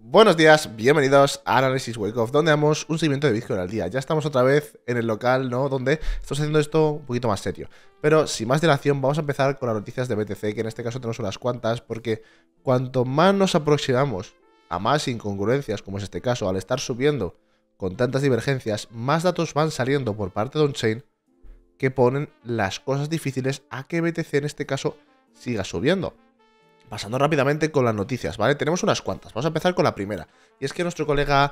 Buenos días, bienvenidos a Análisis Wake Off, donde damos un seguimiento de Bitcoin al día. Ya estamos otra vez en el local, ¿no? Donde estamos haciendo esto un poquito más serio. Pero sin más dilación, vamos a empezar con las noticias de BTC, que en este caso tenemos unas cuantas, porque cuanto más nos aproximamos a más incongruencias, como es este caso, al estar subiendo con tantas divergencias, más datos van saliendo por parte de on-chain que ponen las cosas difíciles a que BTC en este caso siga subiendo. Pasando rápidamente con las noticias, ¿vale? Tenemos unas cuantas. Vamos a empezar con la primera. Y es que nuestro colega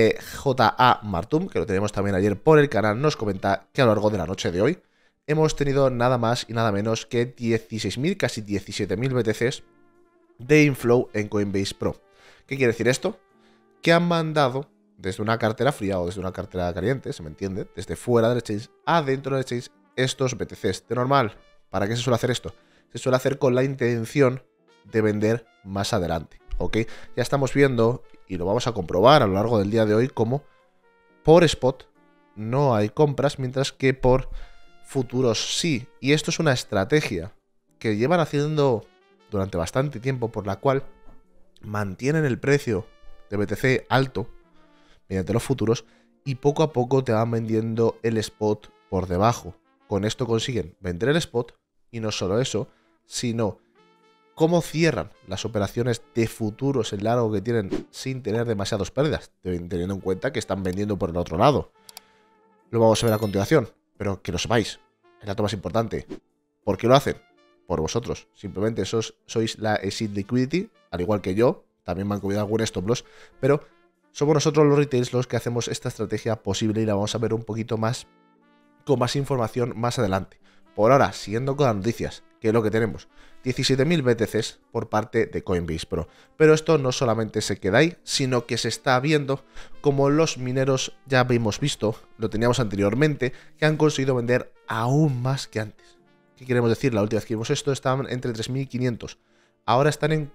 J.A. Martum, que lo tenemos también ayer por el canal, nos comenta que a lo largo de la noche de hoy hemos tenido nada más y nada menos que 16.000, casi 17.000 BTCs de inflow en Coinbase Pro. ¿Qué quiere decir esto? Que han mandado desde una cartera fría o desde una cartera caliente, se me entiende, desde fuera del exchange a dentro del exchange estos BTCs. De normal, ¿para qué se suele hacer esto? Se suele hacer con la intención de vender más adelante, ¿ok? Ya estamos viendo, y lo vamos a comprobar a lo largo del día de hoy, como por spot no hay compras, mientras que por futuros sí. Y esto es una estrategia que llevan haciendo durante bastante tiempo, por la cual mantienen el precio de BTC alto mediante los futuros y poco a poco te van vendiendo el spot por debajo. Con esto consiguen vender el spot y no solo eso, sino cómo cierran las operaciones de futuros en largo que tienen sin tener demasiadas pérdidas, teniendo en cuenta que están vendiendo por el otro lado. Lo vamos a ver a continuación, pero que lo sepáis, el dato más importante. ¿Por qué lo hacen? Por vosotros. Simplemente sois la exit liquidity, al igual que yo, también me han comido algún stop loss, pero somos nosotros los retails los que hacemos esta estrategia posible y la vamos a ver un poquito más con más información más adelante. Por ahora, siguiendo con las noticias, ¿qué es lo que tenemos? 17.000 BTCs por parte de Coinbase Pro. Pero esto no solamente se queda ahí, sino que se está viendo como los mineros, ya habíamos visto, lo teníamos anteriormente, que han conseguido vender aún más que antes. ¿Qué queremos decir? La última vez que vimos esto estaban entre 3.500. Ahora están en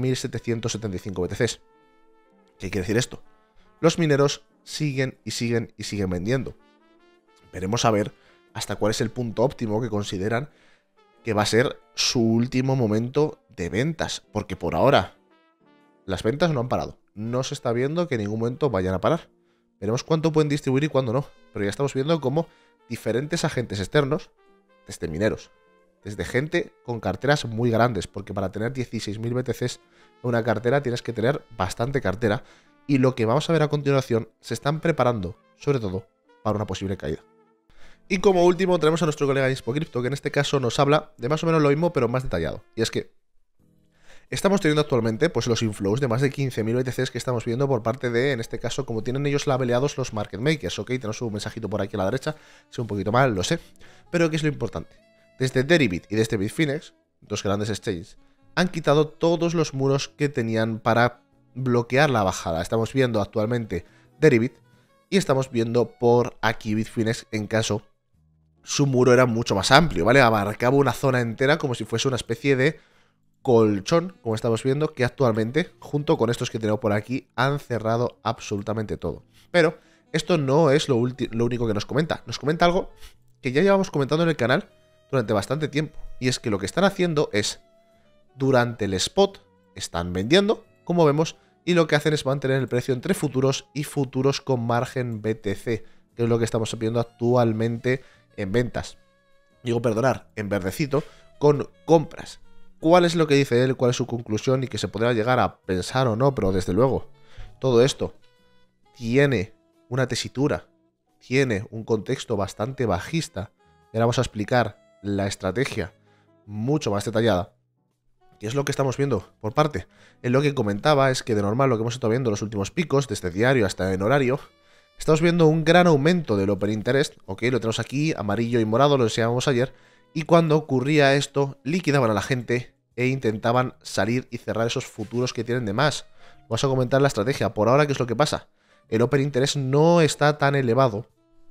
4.775 BTCs. ¿Qué quiere decir esto? Los mineros siguen y siguen y siguen vendiendo. Veremos a ver hasta cuál es el punto óptimo que consideran que va a ser su último momento de ventas, porque por ahora las ventas no han parado. No se está viendo que en ningún momento vayan a parar. Veremos cuánto pueden distribuir y cuándo no, pero ya estamos viendo cómo diferentes agentes externos, desde mineros, desde gente con carteras muy grandes, porque para tener 16.000 BTCs en una cartera tienes que tener bastante cartera, y lo que vamos a ver a continuación se están preparando, sobre todo, para una posible caída. Y como último tenemos a nuestro colega InspoCrypto, que en este caso nos habla de más o menos lo mismo, pero más detallado. Y es que estamos teniendo actualmente pues los inflows de más de 15.000 BTCs que estamos viendo por parte de, en este caso, como tienen ellos labeleados los market makers, ¿ok? Tenemos un mensajito por aquí a la derecha, es un poquito mal, lo sé. Pero ¿qué es lo importante? Desde Deribit y desde Bitfinex, dos grandes exchanges, han quitado todos los muros que tenían para bloquear la bajada. Estamos viendo actualmente Deribit y estamos viendo por aquí Bitfinex en caso su muro era mucho más amplio, ¿vale? Abarcaba una zona entera como si fuese una especie de colchón, como estamos viendo, que actualmente, junto con estos que tenemos por aquí, han cerrado absolutamente todo. Pero esto no es lo único que nos comenta. Nos comenta algo que ya llevamos comentando en el canal durante bastante tiempo. Y es que lo que están haciendo es, durante el spot, están vendiendo, como vemos, y lo que hacen es mantener el precio entre futuros y futuros con margen BTC, que es lo que estamos viendo actualmente en ventas. Digo, perdonar, en verdecito, con compras. ¿Cuál es lo que dice él? ¿Cuál es su conclusión? Y que se podrá llegar a pensar o no, pero desde luego, todo esto tiene una tesitura, tiene un contexto bastante bajista. Y ahora vamos a explicar la estrategia mucho más detallada. ¿Qué es lo que estamos viendo por parte? En lo que comentaba es que de normal lo que hemos estado viendo en los últimos picos, desde diario hasta en horario, estamos viendo un gran aumento del Open Interest, ok, lo tenemos aquí, amarillo y morado, lo enseñábamos ayer, y cuando ocurría esto, liquidaban a la gente e intentaban salir y cerrar esos futuros que tienen de más. Vamos a comentar la estrategia. Por ahora, ¿qué es lo que pasa? El Open Interest no está tan elevado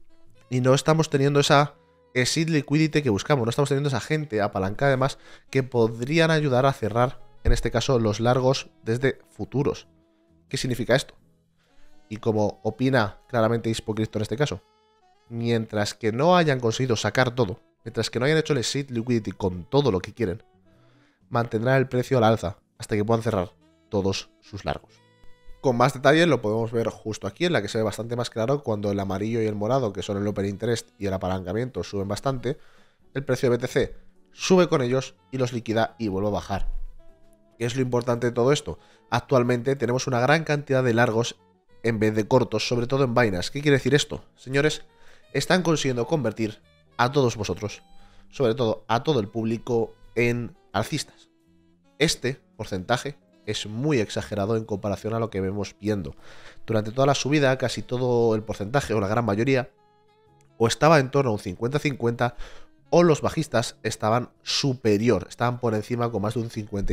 y no estamos teniendo esa exit liquidity que buscamos, no estamos teniendo esa gente apalancada además que podrían ayudar a cerrar, en este caso, los largos desde futuros. ¿Qué significa esto? Y como opina claramente InspoCrypto en este caso, mientras que no hayan conseguido sacar todo, mientras que no hayan hecho el exit liquidity con todo lo que quieren, mantendrán el precio al alza hasta que puedan cerrar todos sus largos. Con más detalle lo podemos ver justo aquí, en la que se ve bastante más claro cuando el amarillo y el morado, que son el Open Interest y el apalancamiento, suben bastante, el precio de BTC sube con ellos y los liquida y vuelve a bajar. ¿Qué es lo importante de todo esto? Actualmente tenemos una gran cantidad de largos en vez de cortos, sobre todo en Binance. ¿Qué quiere decir esto? Señores, están consiguiendo convertir a todos vosotros, sobre todo a todo el público, en alcistas. Este porcentaje es muy exagerado en comparación a lo que vemos viendo. Durante toda la subida, casi todo el porcentaje, o la gran mayoría, o estaba en torno a un 50-50, o los bajistas estaban estaban por encima con más de un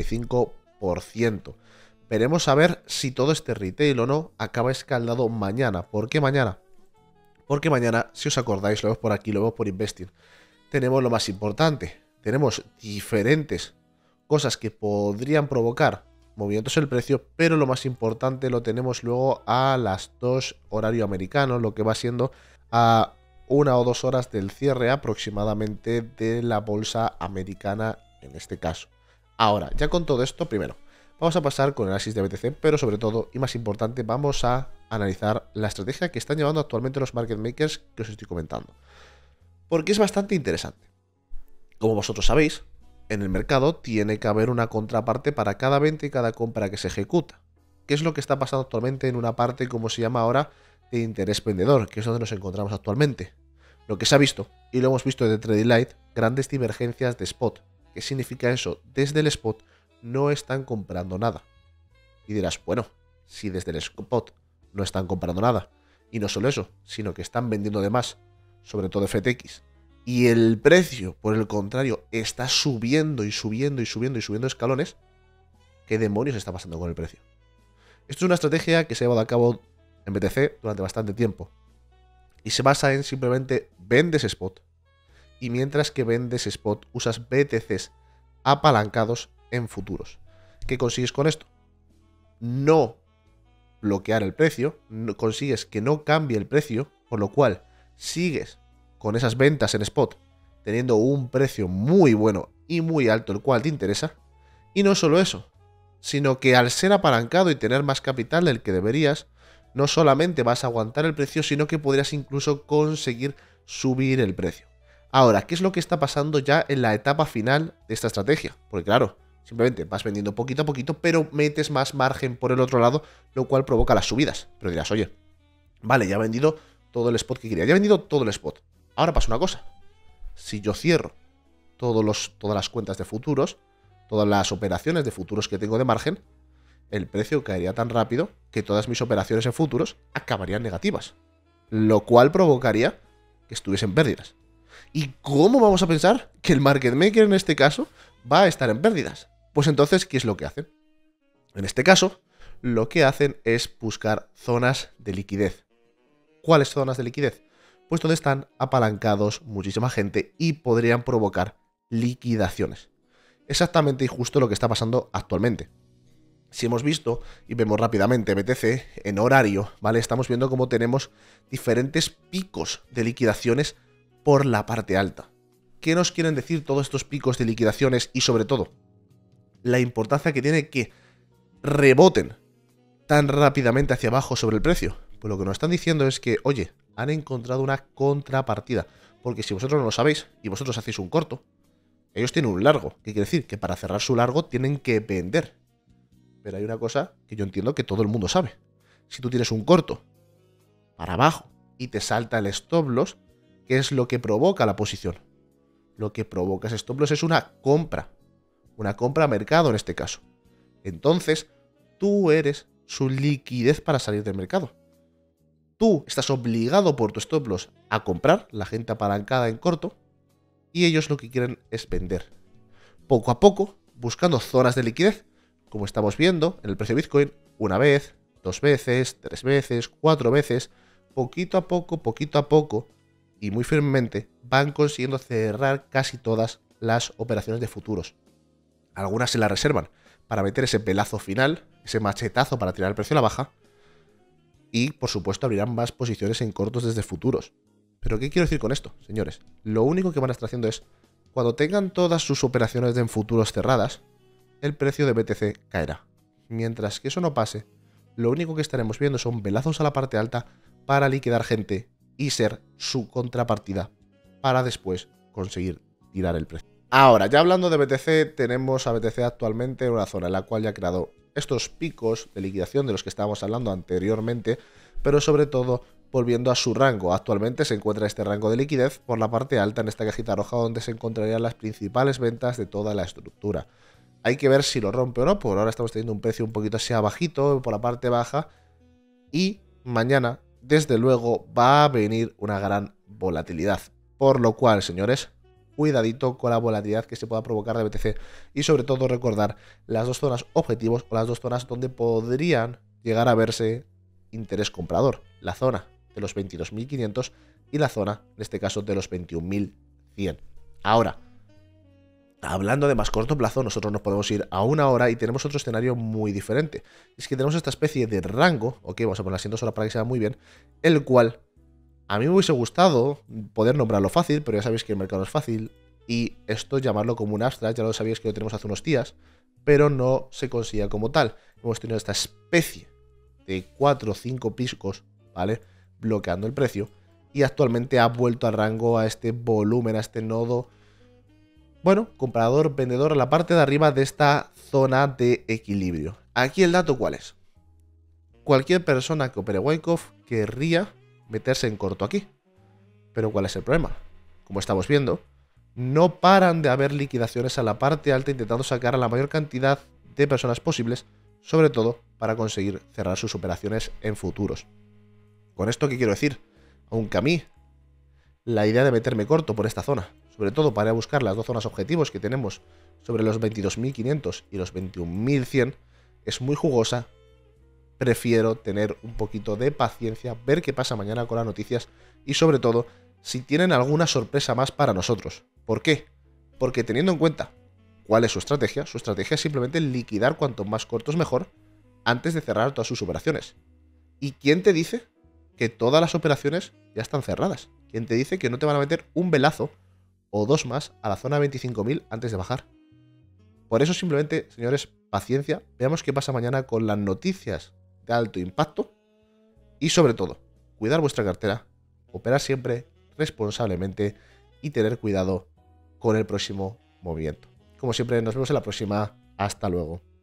55%. Veremos a ver si todo este retail o no acaba escaldado mañana. ¿Por qué mañana? Porque mañana, si os acordáis, lo vemos por aquí, lo vemos por Investing, tenemos lo más importante. Tenemos diferentes cosas que podrían provocar movimientos en el precio, pero lo más importante lo tenemos luego a las 2 horario americano, lo que va siendo a 1 o 2 horas del cierre aproximadamente de la bolsa americana en este caso. Ahora, ya con todo esto, primero, vamos a pasar con el análisis de BTC, pero sobre todo, y más importante, vamos a analizar la estrategia que están llevando actualmente los market makers que os estoy comentando. Porque es bastante interesante. Como vosotros sabéis, en el mercado tiene que haber una contraparte para cada venta y cada compra que se ejecuta. ¿Qué es lo que está pasando actualmente en una parte, como se llama ahora, de interés vendedor, que es donde nos encontramos actualmente? Lo que se ha visto, y lo hemos visto desde Trading Light, grandes divergencias de spot. ¿Qué significa eso? Desde el spot no están comprando nada. Y dirás, bueno, si desde el spot no están comprando nada, y no solo eso, sino que están vendiendo de más, sobre todo FTX, y el precio, por el contrario, está subiendo y subiendo y subiendo y subiendo escalones, ¿qué demonios está pasando con el precio? Esto es una estrategia que se ha llevado a cabo en BTC durante bastante tiempo, y se basa en simplemente vendes spot, y mientras que vendes spot usas BTCs apalancados en futuros. ¿Qué consigues con esto? No bloquear el precio, consigues que no cambie el precio, por lo cual sigues con esas ventas en spot teniendo un precio muy bueno y muy alto, el cual te interesa. Y no solo eso, sino que al ser apalancado y tener más capital del que deberías, no solamente vas a aguantar el precio, sino que podrías incluso conseguir subir el precio. Ahora, ¿qué es lo que está pasando ya en la etapa final de esta estrategia? Porque claro, simplemente vas vendiendo poquito a poquito, pero metes más margen por el otro lado, lo cual provoca las subidas. Pero dirás, oye, vale, ya he vendido todo el spot que quería, ya he vendido todo el spot. Ahora pasa una cosa, si yo cierro todas las cuentas de futuros, todas las operaciones de futuros que tengo de margen, el precio caería tan rápido que todas mis operaciones en futuros acabarían negativas, lo cual provocaría que estuviesen pérdidas. ¿Y cómo vamos a pensar que el market maker en este caso va a estar en pérdidas? Pues entonces, ¿qué es lo que hacen? En este caso, lo que hacen es buscar zonas de liquidez. ¿Cuáles zonas de liquidez? Pues donde están apalancados muchísima gente y podrían provocar liquidaciones. Exactamente y justo lo que está pasando actualmente. Si hemos visto y vemos rápidamente BTC en horario, ¿vale? Estamos viendo cómo tenemos diferentes picos de liquidaciones por la parte alta. ¿Qué nos quieren decir todos estos picos de liquidaciones y sobre todo la importancia que tiene que reboten tan rápidamente hacia abajo sobre el precio? Pues lo que nos están diciendo es que, oye, han encontrado una contrapartida. Porque si vosotros no lo sabéis y vosotros hacéis un corto, ellos tienen un largo. ¿Qué quiere decir? Que para cerrar su largo tienen que vender. Pero hay una cosa que yo entiendo que todo el mundo sabe. Si tú tienes un corto para abajo y te salta el stop loss, ¿qué es lo que provoca la posición? Lo que provoca ese stop loss es una compra. Una compra a mercado en este caso. Entonces, tú eres su liquidez para salir del mercado. Tú estás obligado por tu stop loss a comprar, la gente apalancada en corto, y ellos lo que quieren es vender. Poco a poco, buscando zonas de liquidez, como estamos viendo en el precio de Bitcoin, una vez, 2 veces, 3 veces, 4 veces, poquito a poco, y muy firmemente, van consiguiendo cerrar casi todas las operaciones de futuros. Algunas se las reservan para meter ese pelazo final, ese machetazo para tirar el precio a la baja, y, por supuesto, abrirán más posiciones en cortos desde futuros. ¿Pero qué quiero decir con esto, señores? Lo único que van a estar haciendo es, cuando tengan todas sus operaciones en futuros cerradas, el precio de BTC caerá. Mientras que eso no pase, lo único que estaremos viendo son velazos a la parte alta para liquidar gente y ser su contrapartida para después conseguir tirar el precio. Ahora, ya hablando de BTC, tenemos a BTC actualmente en una zona en la cual ya ha creado estos picos de liquidación de los que estábamos hablando anteriormente, pero sobre todo volviendo a su rango. Actualmente se encuentra este rango de liquidez por la parte alta en esta cajita roja donde se encontrarían las principales ventas de toda la estructura. Hay que ver si lo rompe o no, por ahora estamos teniendo un precio un poquito así bajito por la parte baja y mañana, desde luego, va a venir una gran volatilidad. Por lo cual, señores, cuidadito con la volatilidad que se pueda provocar de BTC y sobre todo recordar las dos zonas objetivos o las dos zonas donde podrían llegar a verse interés comprador. La zona de los 22.500 y la zona, en este caso, de los 21.100. Ahora, hablando de más corto plazo, nosotros nos podemos ir a una hora y tenemos otro escenario muy diferente. Es que tenemos esta especie de rango, ok, vamos a poner las 2 horas para que se vea muy bien, el cual a mí me hubiese gustado poder nombrarlo fácil, pero ya sabéis que el mercado es fácil y esto llamarlo como un abstract, ya lo sabéis que lo tenemos hace unos días, pero no se consigue como tal. Hemos tenido esta especie de 4 o 5 picos, ¿vale? Bloqueando el precio y actualmente ha vuelto al rango, a este volumen, a este nodo. Bueno, comprador, vendedor a la parte de arriba de esta zona de equilibrio. Aquí el dato, ¿cuál es? Cualquier persona que opere Wyckoff querría meterse en corto aquí. Pero ¿cuál es el problema? Como estamos viendo, no paran de haber liquidaciones a la parte alta intentando sacar a la mayor cantidad de personas posibles, sobre todo para conseguir cerrar sus operaciones en futuros. ¿Con esto qué quiero decir? Aunque a mí la idea de meterme corto por esta zona, sobre todo para buscar las dos zonas objetivos que tenemos sobre los 22.500 y los 21.100, es muy jugosa. Prefiero tener un poquito de paciencia, ver qué pasa mañana con las noticias y sobre todo si tienen alguna sorpresa más para nosotros. ¿Por qué? Porque teniendo en cuenta cuál es su estrategia es simplemente liquidar cuanto más cortos mejor antes de cerrar todas sus operaciones. ¿Y quién te dice que todas las operaciones ya están cerradas? ¿Quién te dice que no te van a meter un velazo o dos más a la zona 25.000 antes de bajar? Por eso simplemente, señores, paciencia, veamos qué pasa mañana con las noticias de alto impacto y sobre todo, cuidar vuestra cartera, operar siempre responsablemente y tener cuidado con el próximo movimiento. Como siempre, nos vemos en la próxima. Hasta luego.